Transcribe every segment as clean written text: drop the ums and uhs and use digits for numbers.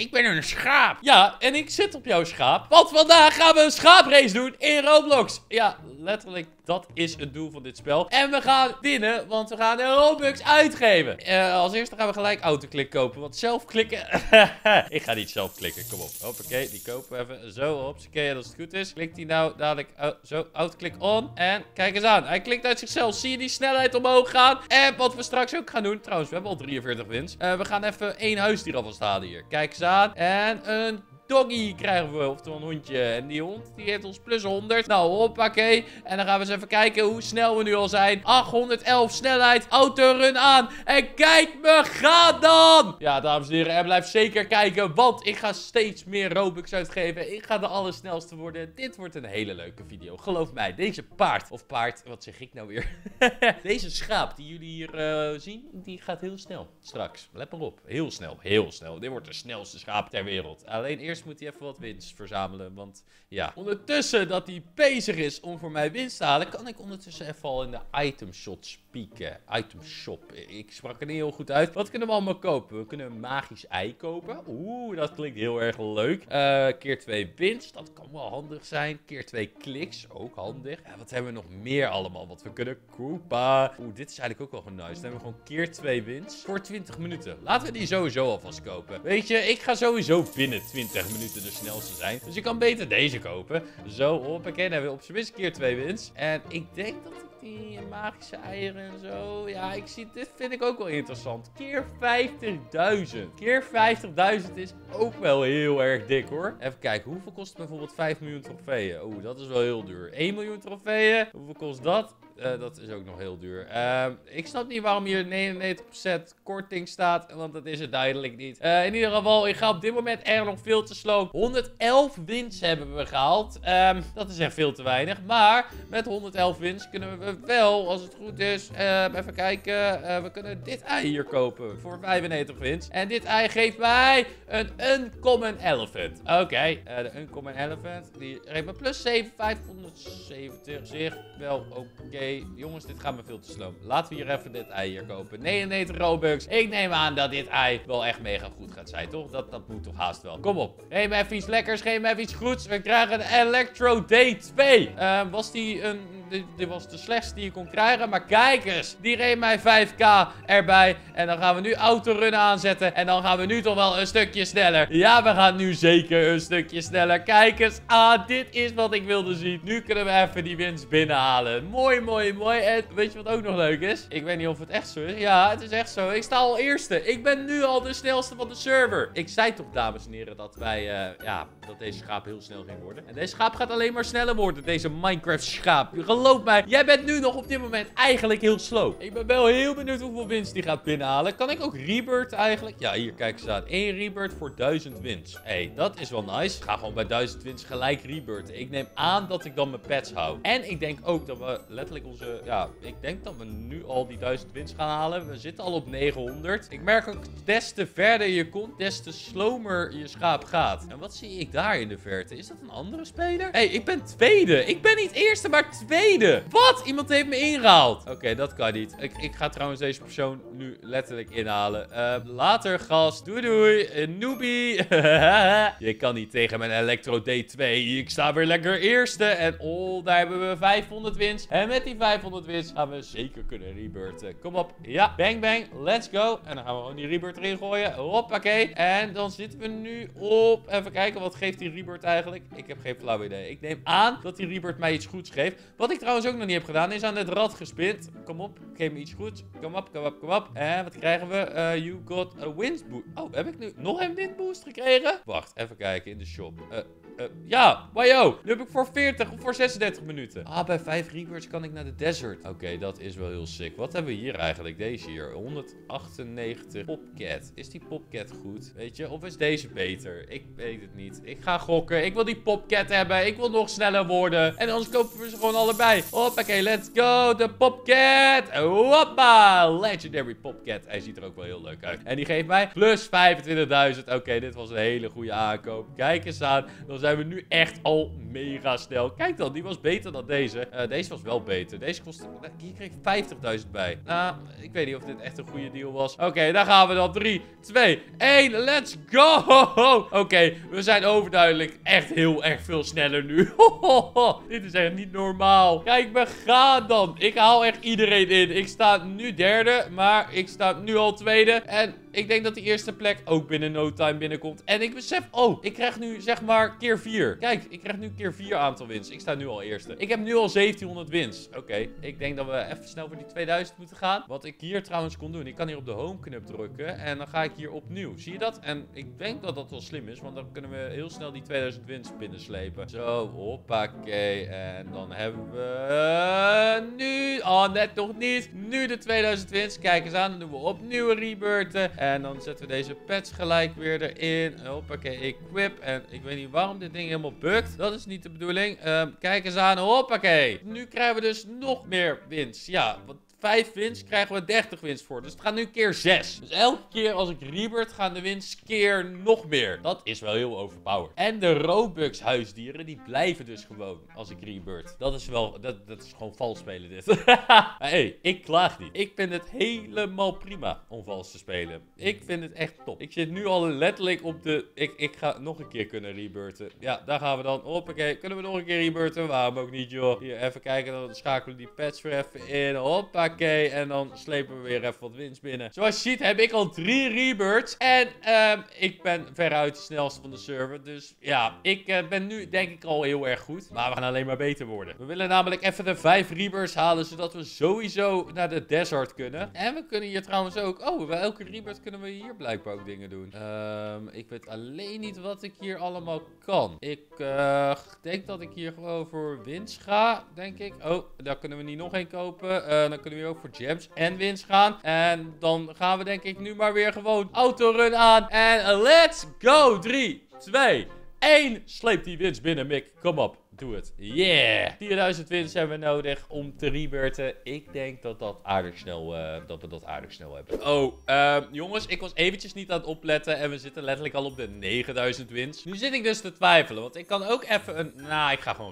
ik ben een schaap. Ja, en ik zit op jouw schaap. Want vandaag gaan we een schaaprace doen in Roblox. Ja, letterlijk, dat is het doel van dit spel. En we gaan winnen, want we gaan een Robux uitgeven. Als eerste gaan we gelijk autoklik kopen, want zelf klikken... Ik ga niet zelf klikken, kom op. Hoppakee, die kopen we even zo, hoppakee. En als het goed is, klikt hij nou dadelijk zo, autoklik on. En kijk eens aan, hij klikt uit zichzelf. Zie je die snelheid omhoog gaan? En wat we straks ook gaan doen, trouwens, we hebben al 43 wins. We gaan even 1 huisdier alvast halen hier. Kijk eens aan. En een doggy krijgen we, oftewel een hondje. En die hond, die heeft ons plus 100. Nou, hoppakee. En dan gaan we eens even kijken hoe snel we nu al zijn. 811 snelheid, autorun aan. En kijk me gaan dan! Ja, dames en heren, en blijf zeker kijken, want ik ga steeds meer Robux uitgeven. Ik ga de allersnelste worden. Dit wordt een hele leuke video. Geloof mij, deze paard, wat zeg ik nou weer? Deze schaap die jullie hier zien, die gaat heel snel. Straks, let maar op. Heel snel, heel snel. Dit wordt de snelste schaap ter wereld. Alleen eerst moet hij even wat winst verzamelen, want ja, ondertussen dat hij bezig is om voor mij winst te halen, kan ik ondertussen even al in de item shop spieken. Item shop, ik sprak het niet heel goed uit. Wat kunnen we allemaal kopen? We kunnen een magisch ei kopen. Oeh, dat klinkt heel erg leuk. Keer 2 winst, dat kan wel handig zijn. Keer 2 kliks, ook handig. Ja, wat hebben we nog meer allemaal wat we kunnen kopen? Oeh, dit is eigenlijk ook wel gewoon nice. Dan hebben we gewoon keer 2 winst voor 20 minuten. Laten we die sowieso alvast kopen. Weet je, ik ga sowieso binnen 20 minuten de snelste zijn. Dus je kan beter deze kopen. Zo, hoppakee. Dan hebben we op zijn minst keer 2 winst. En ik denk dat ik die magische eieren en zo... Ja, dit vind ik ook wel interessant. Keer 50.000. Keer 50.000 is ook wel heel erg dik, hoor. Even kijken, hoeveel kost bijvoorbeeld 5 miljoen trofeeën? Oeh, dat is wel heel duur. 1 miljoen trofeeën? Hoeveel kost dat? Dat is ook nog heel duur. Ik snap niet waarom hier 99% korting staat, want dat is het duidelijk niet. In ieder geval, ik ga op dit moment er nog veel te slow. 111 wins hebben we gehaald. Dat is echt veel te weinig. Maar met 111 wins kunnen we wel, als het goed is, even kijken. We kunnen dit ei hier kopen voor 95 wins. En dit ei geeft mij een Uncommon Elephant. Oké, de Uncommon Elephant, die geeft me plus 7, 570. Zeg wel oké. Jongens, dit gaat me veel te slow. Laten we hier even dit ei hier kopen. 99 Robux. Ik neem aan dat dit ei wel echt mega goed gaat zijn, toch? Dat moet toch haast wel. Kom op. Geef me even iets lekkers. Geef me even iets goeds. We krijgen een Electro Day 2. Was die een... Dit was de slechtste die je kon krijgen. Maar kijk eens. Die reed mij 5k erbij. En dan gaan we nu autorun aanzetten. En dan gaan we nu toch wel een stukje sneller. Ja, we gaan nu zeker een stukje sneller. Kijk eens. Dit is wat ik wilde zien. Nu kunnen we even die winst binnenhalen. Mooi, mooi, mooi. En weet je wat ook nog leuk is? Ik weet niet of het echt zo is. Ja, het is echt zo. Ik sta al eerste. Ik ben nu al de snelste van de server. Ik zei toch, dames en heren, dat wij... dat deze schaap heel snel ging worden. En deze schaap gaat alleen maar sneller worden. Deze Minecraft schaap. Geloof mij, jij bent nu nog op dit moment eigenlijk heel slow. Ik ben wel heel benieuwd hoeveel winst die gaat binnenhalen. Kan ik ook rebirth eigenlijk? Ja, hier, kijk eens aan. 1 rebirth voor 1000 wins. Hé, dat is wel nice. Ik ga gewoon bij 1000 wins gelijk rebirthen. Ik neem aan dat ik dan mijn pets hou. En ik denk ook dat we letterlijk onze... Ja, ik denk dat we nu al die 1000 wins gaan halen. We zitten al op 900. Ik merk ook, des te verder je komt, des te slomer je schaap gaat. En wat zie ik daar in de verte? Is dat een andere speler? Hé, ik ben tweede. Ik ben niet eerste, maar tweede. Wat? Iemand heeft me ingehaald. Oké, dat kan niet. Ik ga trouwens deze persoon nu letterlijk inhalen. Later, gast. Doei, doei. Noobie. Je kan niet tegen mijn Electro D2. Ik sta weer lekker eerste. En oh, daar hebben we 500 wins. En met die 500 wins gaan we zeker kunnen rebirthen. Kom op. Ja, bang, bang. Let's go. En dan gaan we gewoon die rebirth erin gooien. Hoppakee. En dan zitten we nu op... Even kijken, wat geeft die rebirth eigenlijk? Ik heb geen flauw idee. Ik neem aan dat die rebirth mij iets goeds geeft. Wat ik trouwens ook nog niet heb gedaan, is aan het rad gespind. Kom op, geef me iets goeds. Kom op, kom op, kom op. En wat krijgen we? You got a wind boost. Oh, heb ik nu nog een wind boost gekregen? Wacht, even kijken in de shop. Ja, wajo. Nu heb ik voor 40 of voor 36 minuten. Bij 5 rebirths kan ik naar de desert. Oké, dat is wel heel sick. Wat hebben we hier eigenlijk? Deze hier. 198 Popcat. Is die Popcat goed? Weet je? Of is deze beter? Ik weet het niet. Ik ga gokken. Ik wil die Popcat hebben. Ik wil nog sneller worden. En anders kopen we ze gewoon allebei. Hoppakee, let's go. De Popcat. Hoppa. Legendary Popcat. Hij ziet er ook wel heel leuk uit. En die geeft mij plus 25.000. Oké, dit was een hele goede aankoop. Kijk eens aan. Dan zijn zijn we nu echt al mega snel. Kijk dan, die was beter dan deze. Deze was wel beter. Deze kostte... Hier kreeg ik 50.000 bij. Nou, ik weet niet of dit echt een goede deal was. Oké, daar gaan we dan. 3, 2, 1. Let's go! Oké, we zijn overduidelijk echt heel erg veel sneller nu. Dit is echt niet normaal. Kijk, we gaan dan. Ik haal echt iedereen in. Ik sta nu derde, maar ik sta nu al tweede. En ik denk dat die eerste plek ook binnen no time binnenkomt. En ik besef, oh, ik krijg nu zeg maar keer 4. Kijk, ik krijg nu keer 4 aantal wins. Ik sta nu al eerste. Ik heb nu al 1700 wins. Oké, ik denk dat we even snel voor die 2000 moeten gaan. Wat ik hier trouwens kon doen, ik kan hier op de home knop drukken. En dan ga ik hier opnieuw. Zie je dat? En ik denk dat dat wel slim is, want dan kunnen we heel snel die 2000 wins binnenslepen. Zo, hoppakee. En dan hebben we nu, oh net nog niet, nu de 2000 wins. Kijk eens aan, dan doen we opnieuw rebirthen. En dan zetten we deze pets gelijk weer erin. Hoppakee, equip. En ik weet niet waarom dit ding helemaal bugt. Dat is niet de bedoeling. Kijk eens aan, hoppakee. Nu krijgen we dus nog meer wins. Ja, want 5 wins krijgen we 30 wins voor. Dus het gaat nu keer 6. Dus elke keer als ik rebirth gaan de wins keer nog meer. Dat is wel heel overpowered. En de Robux huisdieren die blijven dus gewoon als ik rebirth. Dat is wel, dat is gewoon vals spelen dit. Hey, ik klaag niet. Ik vind het helemaal prima om vals te spelen. Ik vind het echt top. Ik zit nu al letterlijk op de... Ik ga nog een keer kunnen rebirthen. Ja, daar gaan we dan. Hoppakee. Kunnen we nog een keer rebirthen? Waarom ook niet, joh. Hier, even kijken. Dan schakelen we die pets weer even in. Hoppakee. En dan slepen we weer even wat winst binnen. Zoals je ziet heb ik al 3 rebirths. En ik ben veruit de snelste van de server. Dus ja, ik ben nu denk ik al heel erg goed. Maar we gaan alleen maar beter worden. We willen namelijk even de 5 rebirths halen. Zodat we sowieso naar de desert kunnen. En we kunnen hier trouwens ook... Oh, bij elke rebirth kunnen we hier blijkbaar ook dingen doen. Ik weet alleen niet wat ik hier allemaal kan. Ik denk dat ik hier gewoon voor winst ga. Denk ik. Oh, daar kunnen we niet nog één kopen. Dan kunnen we hier ook voor gems en winst gaan. En dan gaan we denk ik nu maar weer gewoon autorun aan. En let's go. 3, 2, 1. Sleep die winst binnen, Mick. Kom op. Doe het. Yeah. 4000 wins hebben we nodig om te rebirthen. Ik denk dat dat aardig snel, dat we dat aardig snel hebben. Oh, jongens, ik was eventjes niet aan het opletten. En we zitten letterlijk al op de 9000 wins. Nu zit ik dus te twijfelen. Want ik kan ook even een... Nou, ik ga gewoon...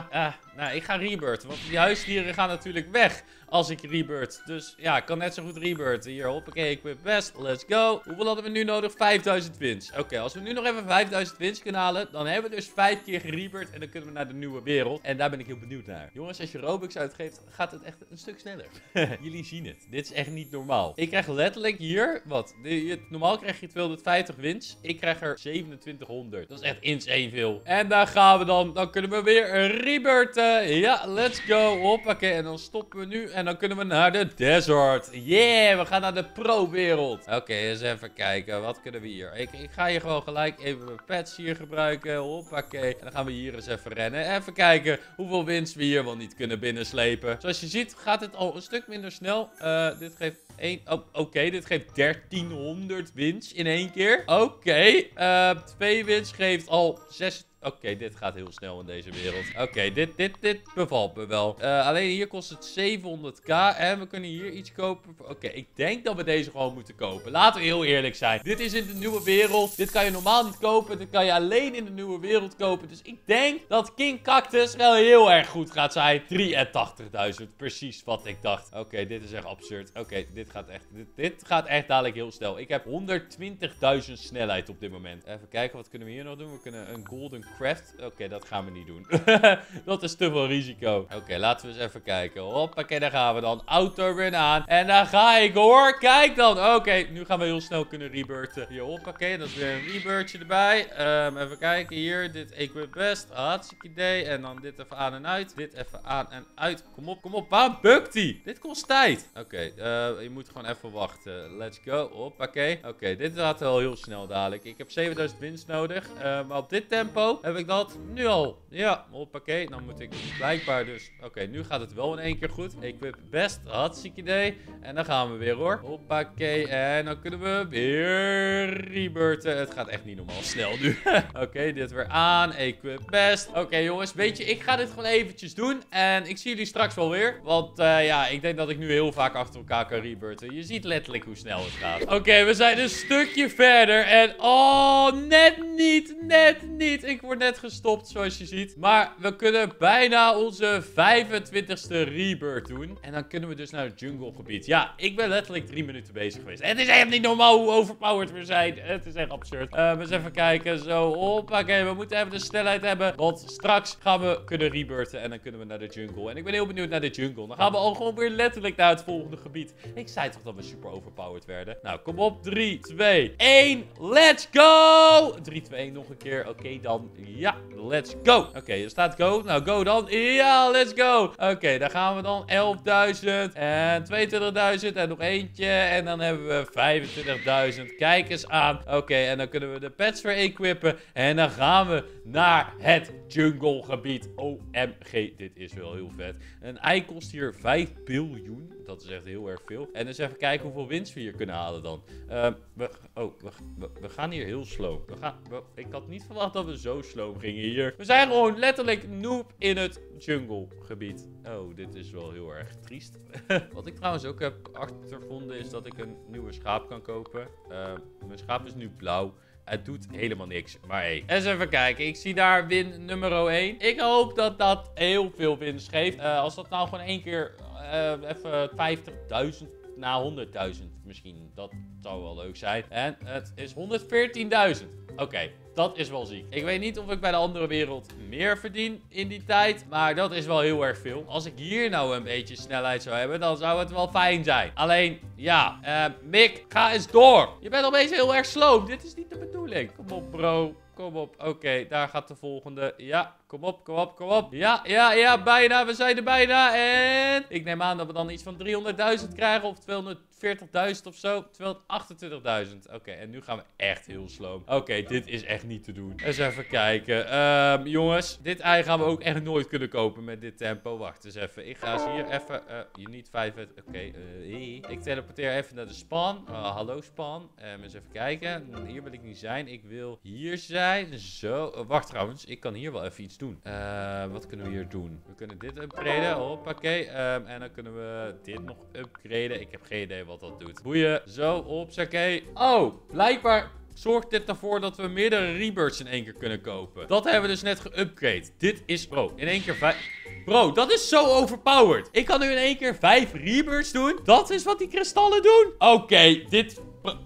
ik ga rebirthen. Want die huisdieren gaan natuurlijk weg als ik rebirth. Dus ja, ik kan net zo goed rebirthen. Hier, hoppakee, ik ben best. Let's go. Hoeveel hadden we nu nodig? 5000 wins. Oké, als we nu nog even 5000 wins kunnen halen, dan hebben we dus 5 keer gerebirthed. En dan kunnen we naar de nieuwe wereld. En daar ben ik heel benieuwd naar. Jongens, als je Robux uitgeeft, gaat het echt een stuk sneller. Jullie zien het. Dit is echt niet normaal. Ik krijg letterlijk hier, wat? Normaal krijg je 250 wins. Ik krijg er 2700. Dat is echt insane veel. En daar gaan we dan. Dan kunnen we weer rebirthen. Ja, let's go. Hoppakee. En dan stoppen we nu. En dan kunnen we naar de desert. Yeah, we gaan naar de pro-wereld. Oké, eens even kijken. Wat kunnen we hier? Ik ga hier gewoon gelijk even mijn pets hier gebruiken. Hoppakee. En dan gaan we hier eens even rennen. Even kijken hoeveel winst we hier wel niet kunnen binnenslepen. Zoals je ziet gaat het al een stuk minder snel. Dit geeft... Oké, dit geeft 1300 wins in één keer. Oké, 2 wins geeft al 6... Oké, dit gaat heel snel in deze wereld. Oké, dit bevalt me wel. Alleen hier kost het 700k. En we kunnen hier iets kopen. Oké, ik denk dat we deze gewoon moeten kopen. Laten we heel eerlijk zijn. Dit is in de nieuwe wereld. Dit kan je normaal niet kopen. Dit kan je alleen in de nieuwe wereld kopen. Dus ik denk dat King Cactus wel heel erg goed gaat zijn. 83.000. Precies wat ik dacht. Oké, dit is echt absurd. Oké, dit gaat echt dadelijk heel snel. Ik heb 120.000 snelheid op dit moment. Even kijken, wat kunnen we hier nog doen? We kunnen een golden craft. Oké, dat gaan we niet doen. Dat is te veel risico. Oké, laten we eens even kijken. Hoppakee, daar gaan we dan. Autorun aan. En daar ga ik hoor. Kijk dan. Oké, nu gaan we heel snel kunnen rebirthen. Hier, hoppakee. Dat is weer een rebirthje erbij. Even kijken. Hier, dit equip best. Hartstikke idee. En dan dit even aan en uit. Dit even aan en uit. Kom op, kom op. Waar bukt die? Dit kost tijd. Oké, je moet gewoon even wachten. Let's go. Hoppakee. Oké, dit gaat wel heel snel dadelijk. Ik heb 7000 winst nodig. Maar op dit tempo heb ik dat nu al. Ja, hoppakee. Dan moet ik blijkbaar dus... Oké, nu gaat het wel in één keer goed. Equip best. Hartstikke idee. En dan gaan we weer hoor. Hoppakee. En dan kunnen we weer rebirthen. Het gaat echt niet normaal snel nu. Oké, dit weer aan. Equip best. Oké, jongens. Weet je, ik ga dit gewoon eventjes doen. En ik zie jullie straks wel weer. Want ja, ik denk dat ik nu heel vaak achter elkaar kan rebirthen. Je ziet letterlijk hoe snel het gaat. Oké, we zijn een stukje verder. En oh, net niet. niet. Ik word net gestopt, zoals je ziet. Maar we kunnen bijna onze 25ste rebirth doen. En dan kunnen we dus naar het jungle gebied. Ja, ik ben letterlijk 3 minuten bezig geweest. Het is echt niet normaal hoe overpowered we zijn. Het is echt absurd. Eens even kijken. Zo, hoppakee. We moeten even de snelheid hebben. Want straks gaan we kunnen rebirthen. En dan kunnen we naar de jungle. En ik ben heel benieuwd naar de jungle. Dan gaan we al gewoon weer letterlijk naar het volgende gebied. Ik zei toch dat we super overpowered werden. Nou, kom op. 3, 2, 1. Let's go! 3, 2, 1. Nog een keer. Oké, dan. Ja, let's go. Oké, er staat go. Nou, go dan. Ja, let's go. Oké, daar gaan we dan. 11.000 en 22.000 en nog eentje. En dan hebben we 25.000. Kijk eens aan. Oké, en dan kunnen we de pets weer equippen. En dan gaan we naar het jungle gebied. OMG, dit is wel heel vet. Een ei kost hier 5 biljoen. Dat is echt heel erg veel. En dus even kijken hoeveel winst we hier kunnen halen dan. We gaan hier heel slow. Ik had niet verwacht dat we zo slow gingen hier. We zijn gewoon letterlijk noob in het jungle gebied. Oh, dit is wel heel erg triest. Wat ik trouwens ook heb achtervonden is dat ik een nieuwe schaap kan kopen. Mijn schaap is nu blauw. Het doet helemaal niks. Maar hey, eens even kijken. Ik zie daar win nummer 1. Ik hoop dat dat heel veel winst geeft. Als dat nou gewoon één keer even 50.000 naar 100.000 misschien. Dat zou wel leuk zijn. En het is 114.000. Oké, dat is wel ziek. Ik weet niet of ik bij de andere wereld meer verdien in die tijd. Maar dat is wel heel erg veel. Als ik hier nou een beetje snelheid zou hebben, dan zou het wel fijn zijn. Alleen, ja. Mick, ga eens door. Je bent opeens heel erg slow. Dit is niet de bedoeling. Kom op, bro. Kom op. Oké, daar gaat de volgende. Ja, kom op, kom op, kom op. Ja, bijna. We zijn er bijna. En ik neem aan dat we dan iets van 300.000 krijgen. Of 240.000 of zo. 228.000. Oké, en nu gaan we echt heel slow. Oké, dit is echt niet te doen. Eens even kijken. Jongens, dit ei gaan we ook echt nooit kunnen kopen met dit tempo. Wacht eens even. Ik ga ze hier even... je niet 5... Oké, ik teleporteer even naar de spawn. Hallo spawn. Eens even kijken. Hier wil ik niet zijn. Ik wil hier zijn. Zo. Wacht trouwens. Ik kan hier wel even iets doen. Wat kunnen we hier doen? We kunnen dit upgraden. Hoppakee. En dan kunnen we dit nog upgraden. Ik heb geen idee wat dat doet. Boeien. Zo. Hoppakee. Oh. Blijkbaar zorgt dit ervoor dat we meerdere rebirths in één keer kunnen kopen. Dat hebben we dus net geupgrade. Dit is... Bro, in één keer 5... Bro, dat is zo overpowered. Ik kan nu in één keer 5 rebirths doen. Dat is wat die kristallen doen. Oké, dit...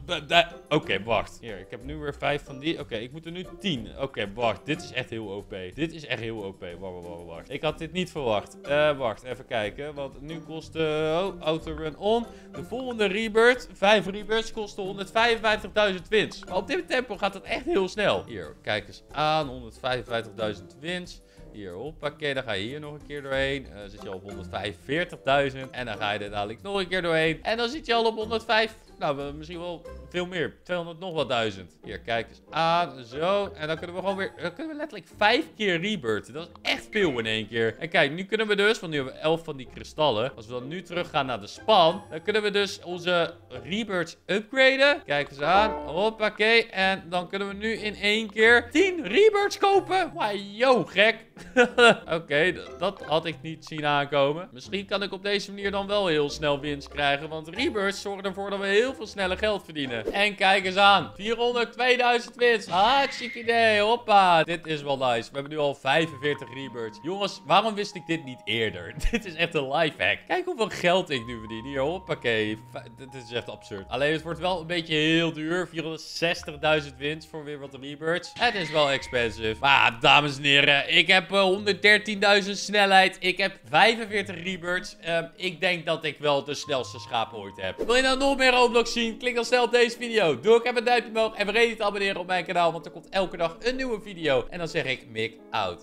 Oké, wacht. Hier, ik heb nu weer 5 van die. Oké, ik moet er nu 10. Oké, wacht. Dit is echt heel OP. Dit is echt heel OP. Wacht. Ik had dit niet verwacht. Wacht, even kijken. Want nu kost auto-run on. De volgende rebirth, 5 rebirths, kosten 155.000 winst. Maar op dit tempo gaat het echt heel snel. Hier, kijk eens aan. 155.000 winst. Hier, hoppakee, dan ga je hier nog een keer doorheen. Dan zit je al op 145.000. En dan ga je er dadelijk nog een keer doorheen. En dan zit je al op 105. Nou, misschien wel veel meer. 200 nog wat duizend. Hier, kijk eens aan. Zo. En dan kunnen we gewoon weer... Dan kunnen we letterlijk 5 keer rebirthen. Dat is echt veel in één keer. En kijk, nu kunnen we dus... Want nu hebben we 11 van die kristallen. Als we dan nu terug gaan naar de span... Dan kunnen we dus onze rebirths upgraden. Kijk eens aan. Hoppakee. En dan kunnen we nu in één keer 10 rebirths kopen. Wow, yo, gek. Oké, dat had ik niet zien aankomen. Misschien kan ik op deze manier dan wel heel snel winst krijgen. Want rebirths zorgen ervoor dat we heel veel sneller geld verdienen. En kijk eens aan. 402.000 winst. Hartstikke idee. Hoppa. Dit is wel nice. We hebben nu al 45 rebirths. Jongens, waarom wist ik dit niet eerder? Dit is echt een lifehack. Kijk hoeveel geld ik nu verdien. Hier, hoppakee. Dit is echt absurd. Alleen het wordt wel een beetje heel duur. 460.000 winst voor weer wat rebirths. Het is wel expensive. Maar dames en heren, ik heb 113.000 snelheid. Ik heb 45 rebirths. Ik denk dat ik wel de snelste schaap ooit heb. Wil je nou nog meer Roblox zien? Klik dan snel op deze video. Doe ook even een duimpje omhoog. En vergeet niet te abonneren op mijn kanaal. Want er komt elke dag een nieuwe video. En dan zeg ik Mick out.